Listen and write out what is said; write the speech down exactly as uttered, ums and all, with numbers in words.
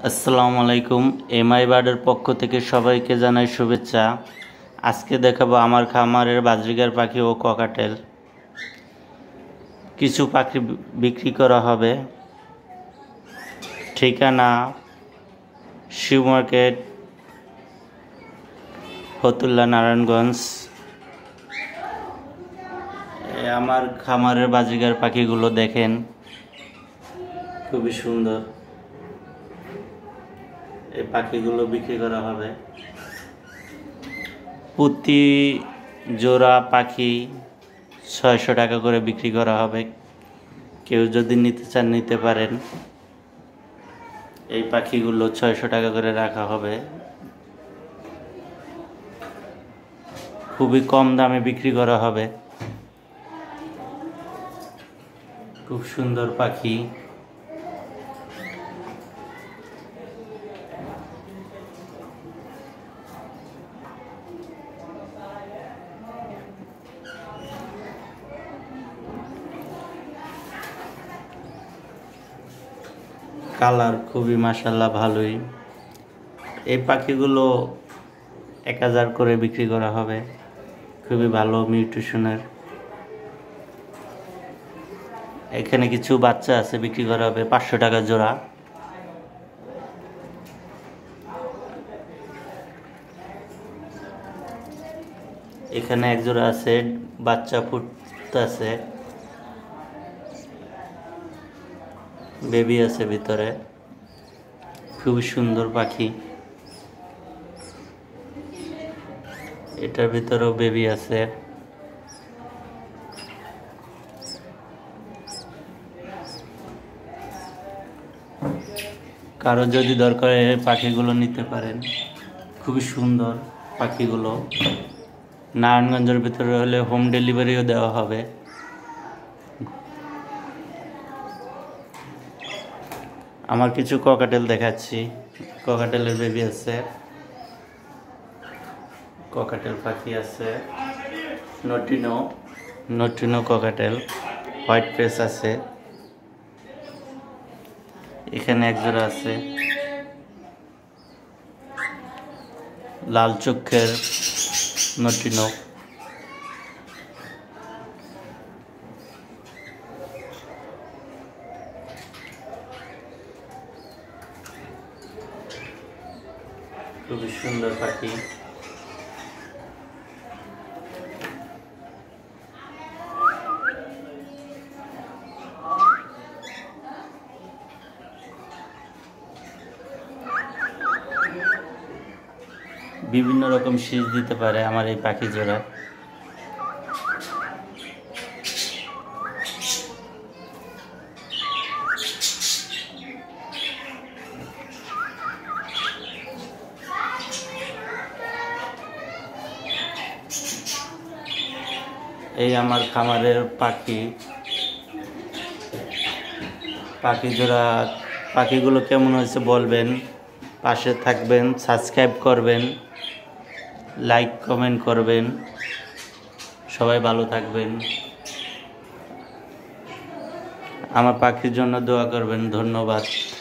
আসসালামু আলাইকুম। এমআই বার্ডের পক্ষ থেকে সবাইকে জানাই শুভেচ্ছা। আজকে দেখাবো আমার খামারের বাজরিগার পাখি ও ককাটেল। কিছু পাখি বিক্রি করা হবে। ঠিকানা শিব মার্কেট, ফতুল্লা, নারায়ণগঞ্জ। আমার খামারের বাজরিগার পাখিগুলো দেখেন, খুবই সুন্দর। এই পাখিগুলো বিক্রি করা হবে। প্রতি জোড়া পাখি ছয়শো টাকা করে বিক্রি করা হবে। কেউ যদি নিতে চান নিতে পারেন। এই পাখিগুলো ছয়শো টাকা করে রাখা হবে। খুবই কম দামে বিক্রি করা হবে। খুব সুন্দর পাখি। কালার খুবই মাশাআল্লাহ ভালোই। এই পাখিগুলো এক হাজার করে বিক্রি করা হবে। খুবই ভালো মিউটেশনের। এখানে কিছু বাচ্চা আছে, বিক্রি করা হবে পাঁচশো টাকা জোড়া। এখানে এক জোড়া আছে, বাচ্চা ফুটতেছে, বেবি আছে ভিতরে। খুবই সুন্দর পাখি। এটার ভিতরেও বেবি আছে। কারো যদি দরকার হয় পাখিগুলো নিতে পারেন। খুবই সুন্দর পাখিগুলো। নারায়ণগঞ্জের ভিতরে হলে হোম ডেলিভারিও দেওয়া হবে। আমার কিছু ককাটেল দেখাচ্ছি। ককাটেলের বেবি আছে, ককাটেল পাখি আছে, lutino lutino cockatiel, white face আছে। এখানে এক জোড়া আছে লাল চোখের নটিনো। খুবই সুন্দর পাখি। বিভিন্ন রকম শীষ দিতে পারে আমার এই পাখি জোড়া। এই আমার খামারের পাখি পাখি জোড়া। পাখিগুলো কেমন হয়েছে বলবেন, পাশে থাকবেন, সাবস্ক্রাইব করবেন, লাইক কমেন্ট করবেন। সবাই ভালো থাকবেন। আমার পাখির জন্য দোয়া করবেন। ধন্যবাদ।